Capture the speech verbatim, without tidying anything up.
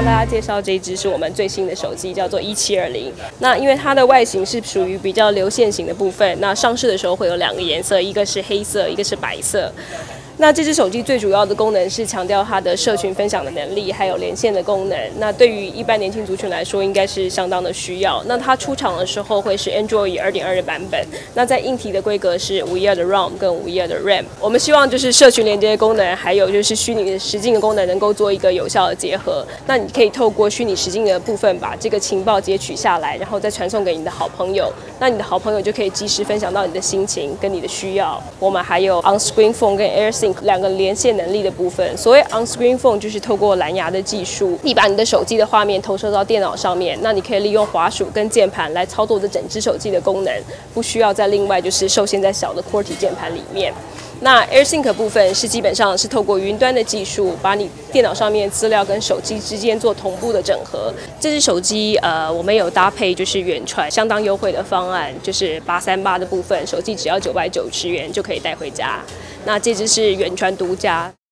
帮大家介绍这一支是我们最新的手机，叫做一七二零。那因为它的外形是属于比较流线型的部分，那上市的时候会有两个颜色，一个是黑色，一个是白色。那这只手机最主要的功能是强调它的社群分享的能力，还有连线的功能。那对于一般年轻族群来说，应该是相当的需要。那它出厂的时候会是 Android 二点二的版本。那在硬体的规格是五一二的 ROM 跟五一二的 RAM。我们希望就是社群连接的功能，还有就是虚拟的实境的功能能够做一个有效的结合。那你可以透过虚拟实境的部分，把这个情报截取下来，然后再传送给你的好朋友。那你的好朋友就可以及时分享到你的心情跟你的需要。我们还有 On-Screen Phone 跟 AirSync 两个连线能力的部分。所谓 On-Screen Phone 就是透过蓝牙的技术，你把你的手机的画面投射到电脑上面，那你可以利用滑鼠跟键盘来操作这整只手机的功能，不需要再另外就是受限在小的 QWERTY 键盘里面。那 AirSync 部分是基本上是透过云端的技术，把你电脑上面资料跟手机之间做同步的整合。这只手机呃，我们有搭配就是远传相当优惠的方案，就是八三八的部分，手机只要九百九十元就可以带回家。那这只是远传独家。